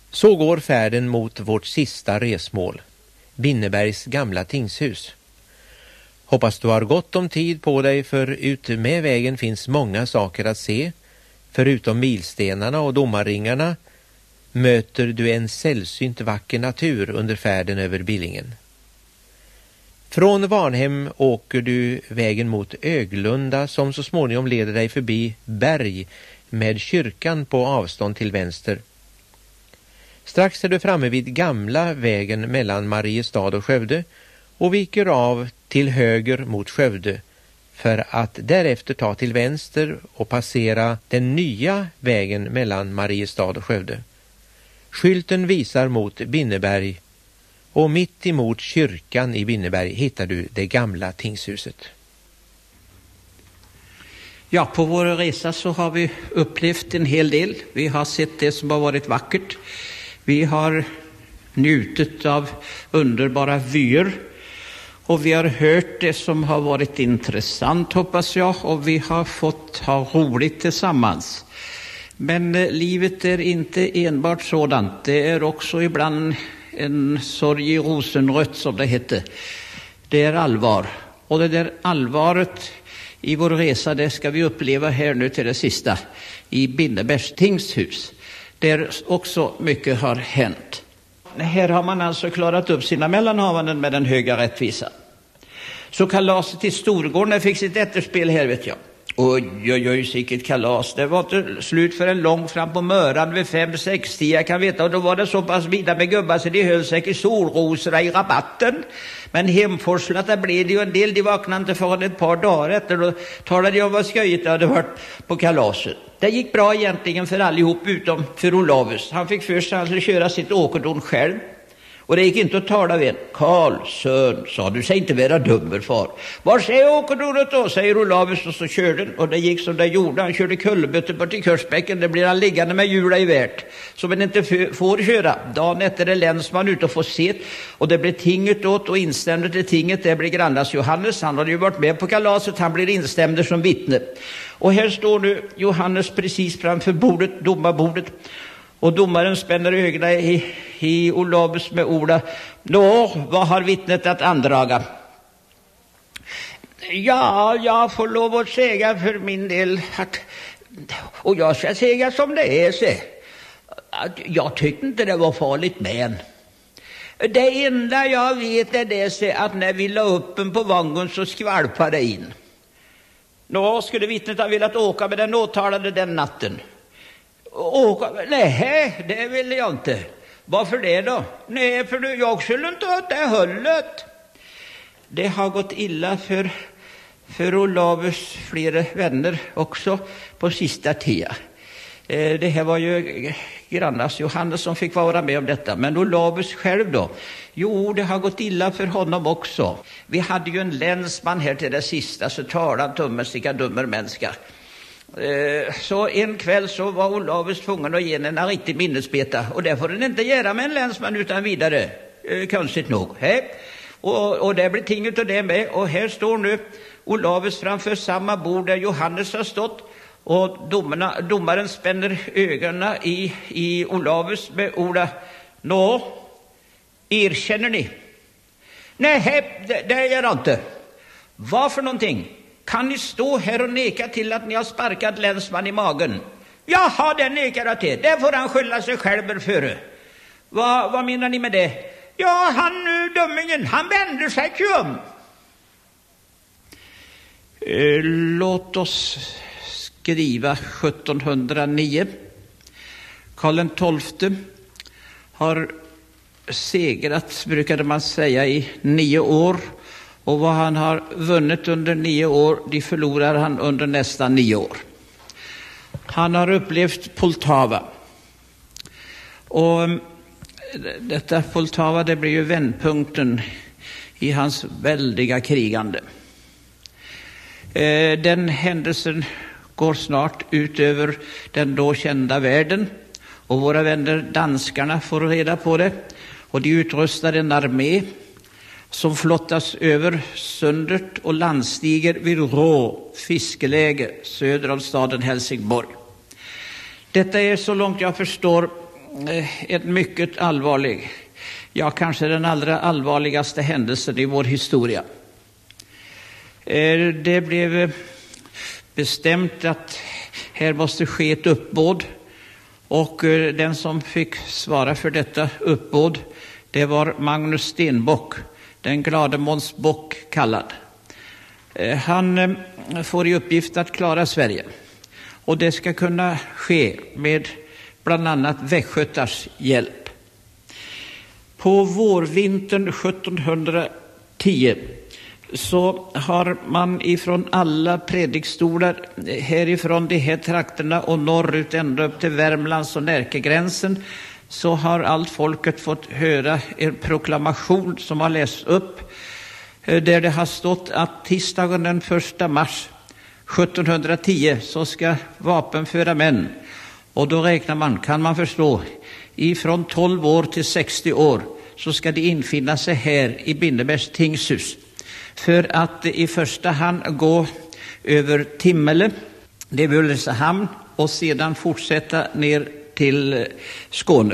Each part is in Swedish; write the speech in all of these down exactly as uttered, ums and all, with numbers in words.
Så går färden mot vårt sista resmål, Binnebergs gamla tingshus. Hoppas du har gott om tid på dig, för ute med vägen finns många saker att se. Förutom milstenarna och domarringarna möter du en sällsynt vacker natur under färden över Billingen. Från Varnhem åker du vägen mot Öglunda, som så småningom leder dig förbi berg med kyrkan på avstånd till vänster. Strax är du framme vid gamla vägen mellan Mariestad och Skövde och viker av till höger mot Skövde för att därefter ta till vänster och passera den nya vägen mellan Mariestad och Skövde. Skylten visar mot Binneberg, och mitt emot kyrkan i Binneberg hittar du det gamla tingshuset. Ja, på vår resa så har vi upplevt en hel del. Vi har sett det som har varit vackert. Vi har njutit av underbara vyer. Och vi har hört det som har varit intressant, hoppas jag. Och vi har fått ha roligt tillsammans. Men eh, livet är inte enbart sådant. Det är också ibland en sorg i rosenrött, som det heter. Det är allvar. Och det där allvaret i vår resa, det ska vi uppleva här nu till det sista. I Binnebergs tingshus. Där också mycket har hänt. Här har man alltså klarat upp sina mellanhavanden med den höga rättvisan. Så kalaset i Storgården fick sitt efterspel här, vet jag. Oj, oj, oj, sicket kalas. Det var inte slut för en lång fram på Möran vid fem sextio, jag kan veta. Och då var det så pass vida med gubbar så de höll sig i solrosorna i rabatten. Men hemforslat, där blev det ju en del. De vaknade inte förrän ett par dagar efter. Då talade jag om vad skojigt det hade varit på kalaset. Det gick bra egentligen för allihop utom för Olavus. Han fick först han skulle köra sitt åkerdon själv. Och det gick inte att tala vid en. Karl, sön, sa du, säg inte vara dummer, far. Var säger åkerdonet då, säger Olavus, och så körde den. Och det gick som det gjorde. Han körde kullbötter bort till Kursbäcken. Det blir han liggande med hjula i värt. Som han inte f- får köra. Dagen efter är länsman ut och får se. Och det blir tinget åt och instämde till tinget. Det blir grannas Johannes. Han hade ju varit med på kalaset. Han blir instämd som vittne. Och här står nu Johannes precis framför bordet, domarbordet. Och domaren spänner ögonen i, i Olavus med orden. Nå, vad har vittnet att andraga? Ja, jag får lov att säga för min del att, och jag ska säga som det är, så, att jag tyckte inte det var farligt med en. Det enda jag vet är det, så att när vi la upp en på vagnen så skvalpade det in. Nå, skulle vittnet ha velat åka med den åtalade den natten? Åka? Nej, det vill jag inte. Varför det då? Nej, för jag skulle inte ha det höllet. Det har gått illa för, för Olavus flera vänner också på sista tiden. Eh, det här var ju grannas Johannes som fick vara med om detta. Men Olavus själv då? Jo, det har gått illa för honom också. Vi hade ju en länsman här till det sista, så talade tummesticka dummer människa. Så en kväll så var Olavus tvungen att ge en riktig minnesbeta. Och det får den inte göra med en länsman utan vidare. Konstigt nog. Hej. Och, och det blir tinget och det med. Och här står nu Olavus framför samma bord där Johannes har stått. Och domarna, domaren spänner ögonen i, i Olavus med orden. Nå, erkänner ni? Nej, det, det gör jag inte. Vad för någonting? Kan ni stå här och neka till att ni har sparkat länsman i magen? Jaha, det nekar jag till. Det får han skylla sig själv före. Va, vad menar ni med det? Ja, han dömingen, han vänder sig om. Eh, låt oss skriva sjuttonhundranio. Karl den tolfte har segrat, brukade man säga, i nio år. Och vad han har vunnit under nio år, det förlorar han under nästan nio år. Han har upplevt Poltava. Och detta Poltava, det blir ju vändpunkten i hans väldiga krigande. Den händelsen går snart ut över den då kända världen. Och våra vänner danskarna får reda på det. Och de utrustar en armé som flottas över sundet och landstiger vid Rå fiskeläge söder om staden Helsingborg. Detta är så långt jag förstår en mycket allvarlig, ja kanske den allra allvarligaste händelsen i vår historia. Det blev bestämt att här måste ske ett uppbåd, och den som fick svara för detta uppbåd, det var Magnus Stenbock, den glade Måns Bock kallad. Han får i uppgift att klara Sverige, och det ska kunna ske med bland annat västgötars hjälp. På vårvintern sjuttonhundratio så har man ifrån alla predikstolar härifrån de här trakterna och norrut ända upp till Värmlands och Närkegränsen, så har allt folket fått höra en proklamation som har lästs upp, där det har stått att tisdagen den första mars sjuttonhundratio så ska vapenföra män, och då räknar man, kan man förstå, ifrån tolv år till sextio år, så ska de infinna sig här i Bindebergs tingshus för att i första hand gå över Timmele, det är Ulricehamn, och sedan fortsätta ner till Skåne.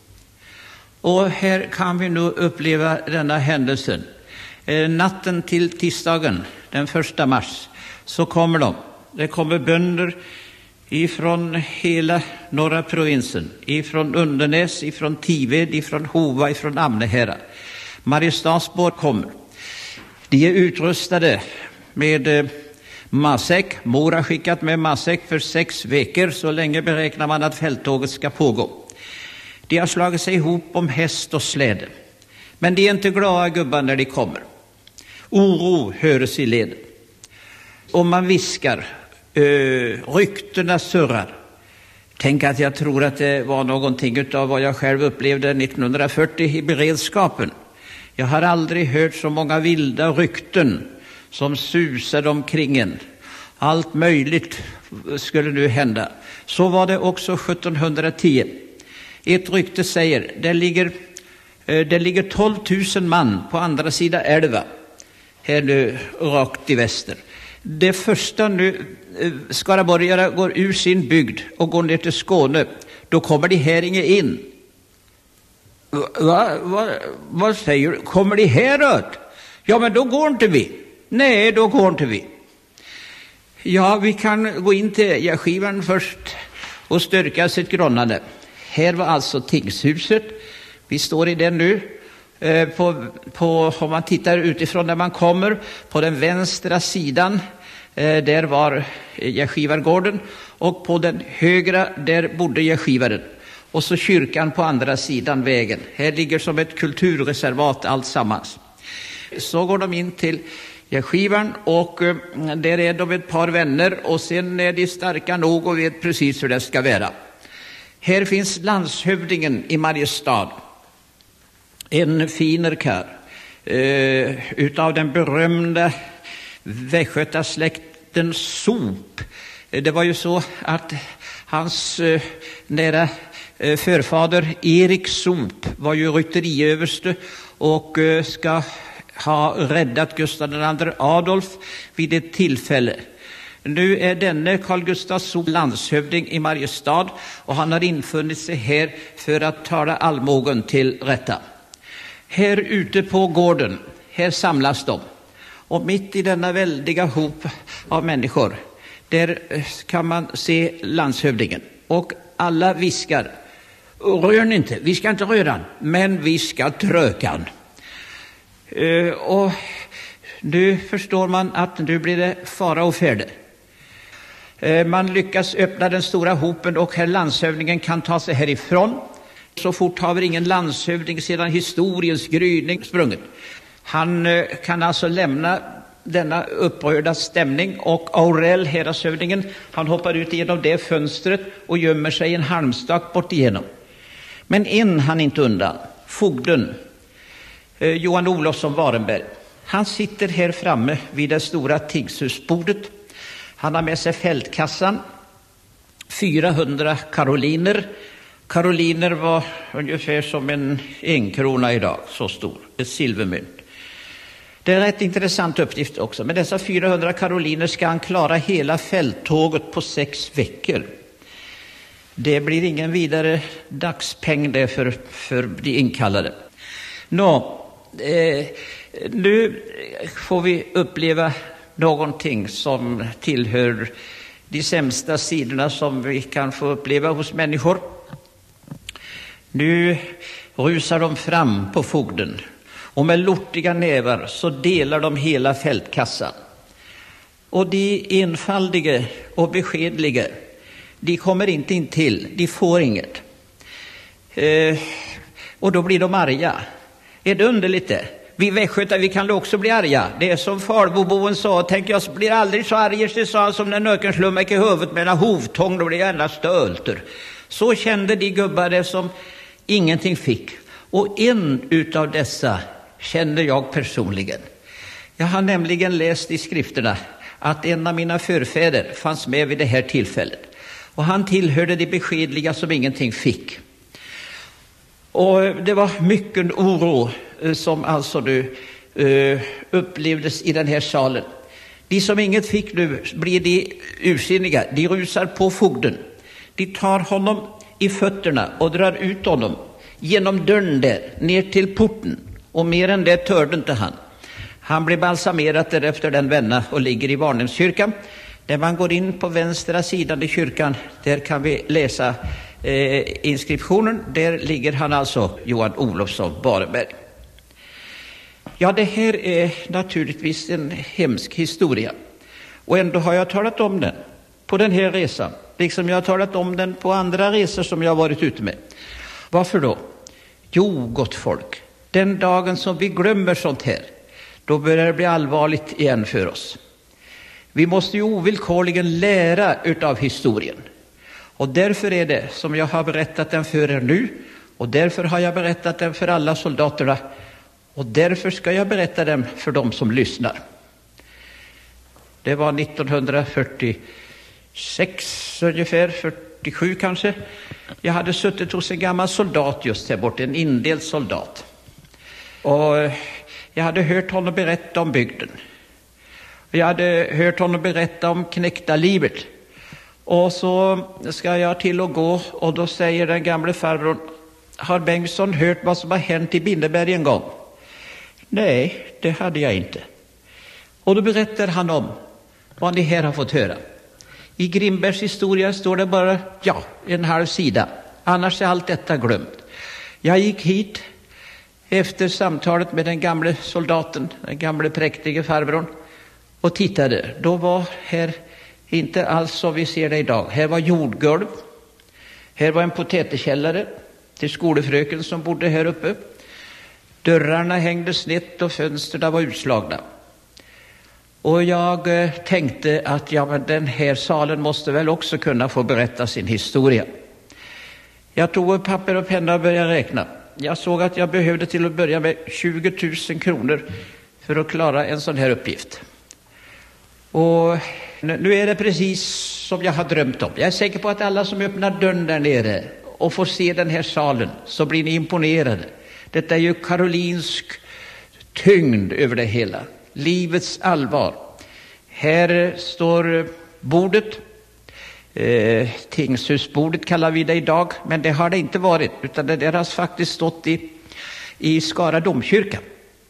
Och här kan vi nu uppleva denna händelsen. Eh, natten till tisdagen den första mars så kommer de. Det kommer bönder ifrån hela norra provinsen, ifrån Undernäs, ifrån Tived, ifrån Hova, ifrån Amnehära. Mariestadsborg kommer. De är utrustade med eh, matsäck. Mor har skickat med matsäck för sex veckor, så länge beräknar man att fälttåget ska pågå. De har slagit sig ihop om häst och släde. Men de är inte glada gubbar när de kommer. Oro hörs i leden. Och man viskar, uh, ryktena surrar. Tänk att jag tror att det var någonting av vad jag själv upplevde nittonhundrafyrtio i beredskapen. Jag har aldrig hört så många vilda rykten som susade omkring en. Allt möjligt skulle nu hända. Så var det också sjuttonhundratio. Ett rykte säger, det ligger, det ligger tolv tusen man på andra sidan älva, här nu rakt i väster. Det första nu skaraborgare går ur sin bygd och går ner till Skåne, då kommer de här inge in. Va, va, vad säger du? Kommer de häråt? Ja, men då går inte vi. Nej, då går inte vi. Ja, vi kan gå in till Gärskivan först och styrka sitt gronnande. Här var alltså tingshuset. Vi står i den nu. Eh, på, på, om man tittar utifrån där man kommer, på den vänstra sidan, eh, där var Gärskivargården, och på den högra, där bodde Gärskivaren. Och så kyrkan på andra sidan vägen. Här ligger som ett kulturreservat allt sammans. Så går de in till Gärskivan, och eh, där är de ett par vänner, och sen är de starka nog och vet precis hur det ska vara. Här finns landshövdingen i Mariestad, en finer karl, eh, utav den berömda västgötasläkten Sop. Det var ju så att hans eh, nära eh, förfader Erik Sop var ju rytteriöverste och eh, ska ha räddat Gustav den andre Adolf vid ett tillfälle. Nu är denne Carl Gustaf Sop landshövding i Mariestad, och han har infunnit sig här för att tala allmogen till rätta. Här ute på gården, här samlas de. Och mitt i denna väldiga hop av människor, där kan man se landshövdingen. Och alla viskar, rör ni inte, vi ska inte röra han, men vi ska tröka han. Uh, och nu förstår man att nu blir det fara och färde. Uh, man lyckas öppna den stora hopen, och här landshövdingen kan ta sig härifrån. Så fort har vi ingen landshövding sedan historiens gryning sprunget. Han uh, kan alltså lämna denna upprörda stämning, och Aurell, häradshövdingen, han hoppar ut genom det fönstret och gömmer sig en halmstak bort igenom. Men en han inte undan, fogden eh, Johan Olofsson Warenberg. Han sitter här framme vid det stora tingshusbordet. Han har med sig fältkassan, fyrahundra karoliner. Karoliner var ungefär som en enkrona idag, så stor, ett silvermynt. Det är en rätt intressant uppgift också. Med dessa fyrahundra karoliner ska han klara hela fälttåget på sex veckor. Det blir ingen vidare dagspeng det för, för de inkallade. Nå, eh, nu får vi uppleva någonting som tillhör de sämsta sidorna som vi kan få uppleva hos människor. Nu rusar de fram på fogden och med lortiga nävar så delar de hela fältkassan. Och de enfaldiga och beskedliga, de kommer inte in till, de får inget. Eh, och då blir de arga. Är det underligt det? Vi västgötar, vi kan också bli arga. Det är som Falboboen sa, tänk jag blir aldrig så arg, det sa han som när nöken slår mig i huvudet med en hovtång, då blir jag ända stölter. Så kände de gubbar som ingenting fick. Och en utav dessa känner jag personligen. Jag har nämligen läst i skrifterna att en av mina förfäder fanns med vid det här tillfället. Och han tillhörde de beskedliga som ingenting fick. Och det var mycket oro som alltså nu uh, upplevdes i den här salen. De som inget fick nu blir de ursinniga. De rusar på fogden. De tar honom i fötterna och drar ut honom genom dörren där, ner till porten. Och mer än det törde inte han. Han blir balsamerat därefter den vänna och ligger i Varnhemskyrkan. När man går in på vänstra sidan i kyrkan, där kan vi läsa eh, inskriptionen. Där ligger han alltså, Johan Olofsson Barenberg. Ja, det här är naturligtvis en hemsk historia. Och ändå har jag talat om den på den här resan. Liksom jag har talat om den på andra resor som jag har varit ute med. Varför då? Jo, gott folk. Den dagen som vi glömmer sånt här, då börjar det bli allvarligt igen för oss. Vi måste ju ovillkorligen lära utav historien. Och därför är det som jag har berättat den för er nu. Och därför har jag berättat den för alla soldaterna. Och därför ska jag berätta den för dem som lyssnar. Det var nittonhundrafyrtiosex ungefär, fyrtiosju kanske. Jag hade suttit hos en gammal soldat just här borta, en indels soldat. Och jag hade hört honom berätta om bygden. Jag hade hört honom berätta om knäktarlivet. Och så ska jag till och gå, och då säger den gamle farbrorn: har Bengtsson hört vad som har hänt i Bindeberg en gång? Nej, det hade jag inte. Och då berättar han om vad ni här har fått höra. I Grimbergs historia står det bara, ja, en halv sida. Annars är allt detta glömt. Jag gick hit efter samtalet med den gamle soldaten, den gamle präktige farbrorn, och tittade. Då var här inte alls som vi ser det idag. Här var jordgolv. Här var en potätekällare till skolefröken som bodde här uppe. Dörrarna hängde snett och fönsterna var utslagna. Och jag eh, tänkte att ja, men den här salen måste väl också kunna få berätta sin historia. Jag tog upp papper och penna och började räkna. Jag såg att jag behövde till att börja med tjugo tusen kronor för att klara en sån här uppgift. Och nu är det precis som jag har drömt om. Jag är säker på att alla som öppnar dörren där nere och får se den här salen, så blir ni imponerade. Detta är ju karolinsk tyngd över det hela. Livets allvar. Här står bordet. Eh, tingshusbordet kallar vi det idag, men det har det inte varit, utan det där har faktiskt stått i, i Skara domkyrka.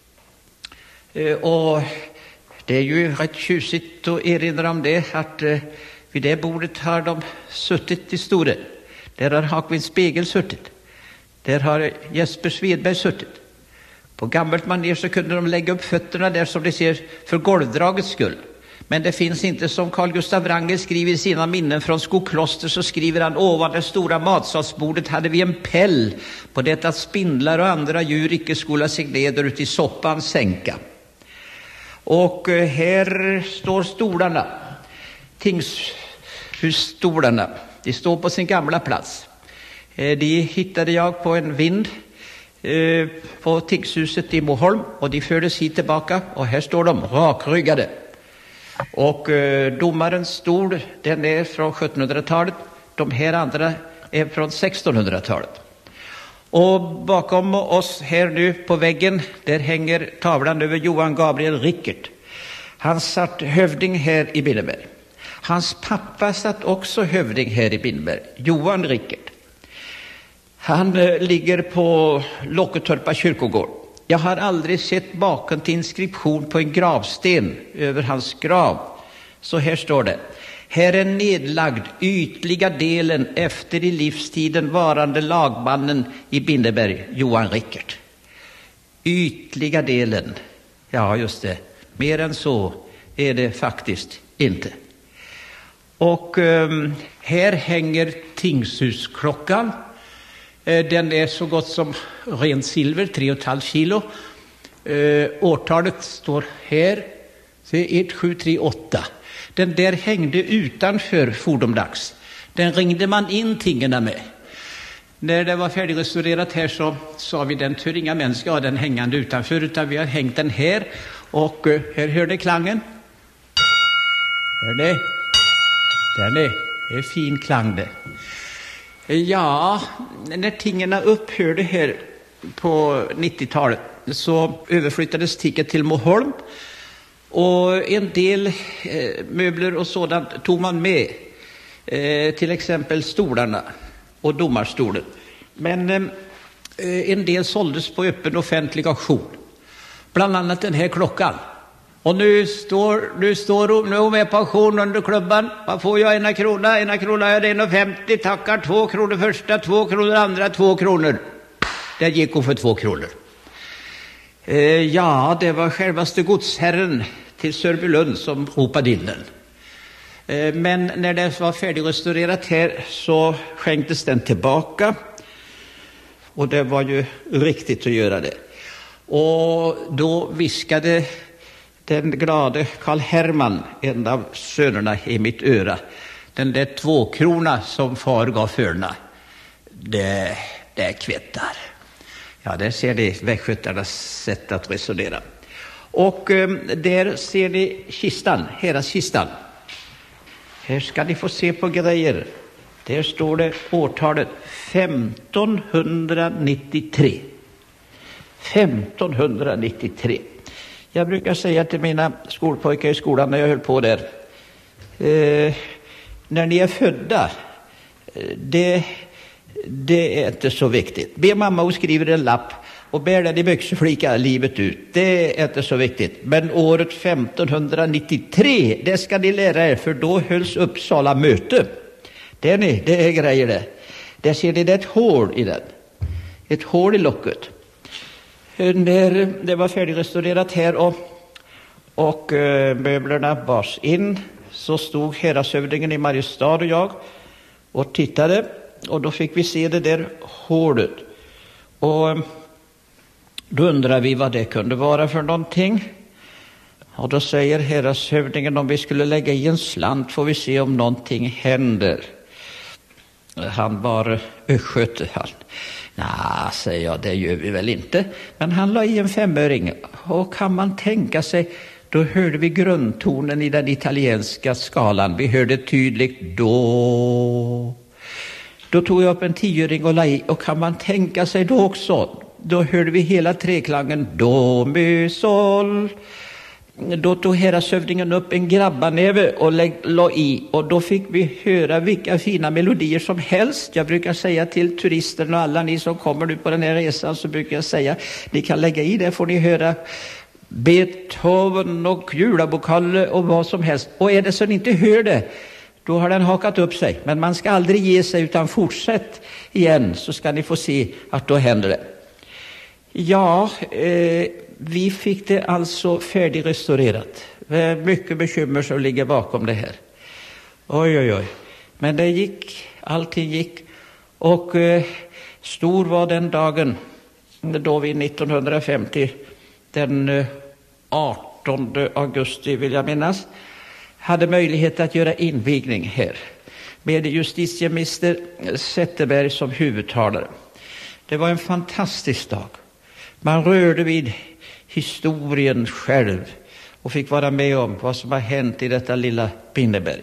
Eh, och det är ju rätt tjusigt att erinra om det, att eh, vid det bordet har de suttit i Store. Där har Hakvin Spegel suttit. Där har Jesper Svedberg suttit. På gammalt manér så kunde de lägga upp fötterna där, som de ser, för golvdragets skull. Men det finns inte, som Carl Gustav Wrangel skriver i sina minnen från Skokloster, så skriver han: ovan det stora matsalsbordet hade vi en päll på det att spindlar och andra djur icke skola sig neder ut i soppan sänka. Och här står stolarna, tingshusstolarna. De står på sin gamla plats. De hittade jag på en vind på tingshuset i Moholm, och de fördes hit tillbaka, och här står de rakryggade. Och eh, domarens stol, den är från sjuttonhundratalet. De här andra är från sextonhundratalet. Och bakom oss här nu på väggen, där hänger tavlan över Johan Gabriel Rickert. Han satt hövding här i Bindeberg. Hans pappa satt också hövding här i Bindeberg, Johan Rickert. Han eh, ligger på Locketorpa kyrkogård. Jag har aldrig sett bakom till inskription på en gravsten över hans grav. Så här står det: här är nedlagd ytliga delen efter i livstiden varande lagmannen i Bindeberg, Johan Rickert. Ytliga delen, ja just det, mer än så är det faktiskt inte. Och eh, här hänger tingshusklockan. Eh, den är så gott som ren silver, tre och ett halvt kilo. Eh, årtalet står här, se ett sju tre åtta. Den där hängde utanför fordomdags. Den ringde man in tingerna med. När det var färdigrestaurerat här så sa vi den för inga män ska ha den hängande utanför, utan vi har hängt den här. Och uh, här hörde klangen. Hör det? Den är, det är fin klang det. Ja, när tingerna upphörde här på nittiotalet så överflyttades ticket till Moholm. Och en del eh, möbler och sådant tog man med. Eh, till exempel stolarna och domarstolen. Men eh, en del såldes på öppen offentlig auktion. Bland annat den här klockan. Och nu står, nu står hon nu med på auktion under klubban. Vad får jag? Ena krona, ena krona är det en och femtio. Tackar, två kronor första, två kronor andra, två kronor. Det gick hon för två kronor. Eh, ja, det var självaste godsherren till Sörbylund som ropade in den. Eh, men när det var färdigrestaurerat här så skänktes den tillbaka. Och det var ju riktigt att göra det. Och då viskade den glade Karl Hermann, en av sönerna, i mitt öra: den där tvåkrona som far gav förna, det, det kvittar. Ja, där ser ni vägskötarnas sätt att resonera. Och eh, där ser ni kistan, hela kistan. Här ska ni få se på grejer. Där står det årtalet femtonhundranittiotre. femtonhundranittiotre. Jag brukar säga till mina skolpojkar i skolan när jag höll på där: eh, när ni är födda, det, det är inte så viktigt. Be mamma och skriver en lapp och bär den i byxeflika livet ut. Det är inte så viktigt. Men året femtonhundranittiotre, det ska ni lära er, för då hölls Uppsala möte. Det är ni, det är grejer det. Där ser ni det ett hål i den. Ett hål i locket. När det var färdigrestaurerat här och, och äh, möblerna bars in, så stod häradshövdingen i Mariestad och jag och tittade, och då fick vi se det där hålet. Och då undrar vi vad det kunde vara för någonting. Och då säger häradshövdingen: om vi skulle lägga i en slant får vi se om någonting händer. Han var östgöte han. Nej, säger jag, det gör vi väl inte. Men han la i en femöring, och kan man tänka sig, då hörde vi grundtonen i den italienska skalan. Vi hörde tydligt då. Då tog jag upp en tioöring och la i, och kan man tänka sig då också, då hörde vi hela treklangen do, mi, sol. Då tog häradshövdingen upp en grabbanäve och la i, och då fick vi höra vilka fina melodier som helst. Jag brukar säga till turisterna och alla ni som kommer nu på den här resan, så brukar jag säga: ni kan lägga i det, får ni höra Beethoven och Julabokalle och vad som helst. Och är det så ni inte hör det, då har den hakat upp sig. Men man ska aldrig ge sig, utan fortsätt igen, så ska ni få se att då händer det. Ja, eh, vi fick det alltså färdigrestaurerat. Det är mycket bekymmer som ligger bakom det här. Oj, oj, oj. Men det gick, allting gick. Och eh, stor var den dagen då vi nittonhundrafemtio, den eh, artonde augusti vill jag minnas, hade möjlighet att göra invigning här med justitieminister Zetterberg som huvudtalare. Det var en fantastisk dag. Man rörde vid historien själv och fick vara med om vad som har hänt i detta lilla Bindeberg.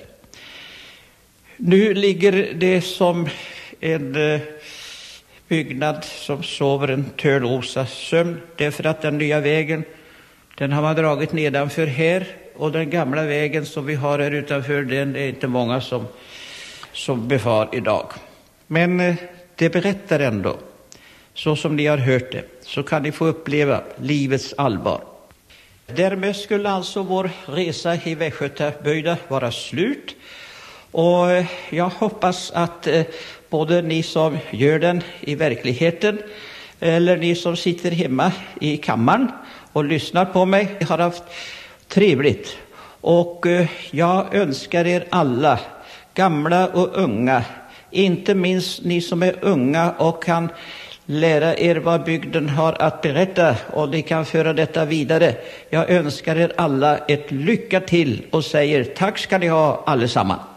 Nu ligger det som en eh, byggnad som sover en törnrosa sömn, därför att den nya vägen, den har man dragit nedanför här och den gamla vägen som vi har här utanför, den är inte många som, som befar idag. Men eh, det berättar ändå, så som ni har hört det, så kan ni få uppleva livets allvar. Därmed skulle alltså vår resa i Västgötaböjda vara slut. Och jag hoppas att eh, både ni som gör den i verkligheten eller ni som sitter hemma i kammaren och lyssnar på mig har haft trevligt. Och eh, jag önskar er alla, gamla och unga, inte minst ni som är unga och kan lära er vad bygden har att berätta och ni kan föra detta vidare. Jag önskar er alla ett lycka till och säger tack ska ni ha allesammans.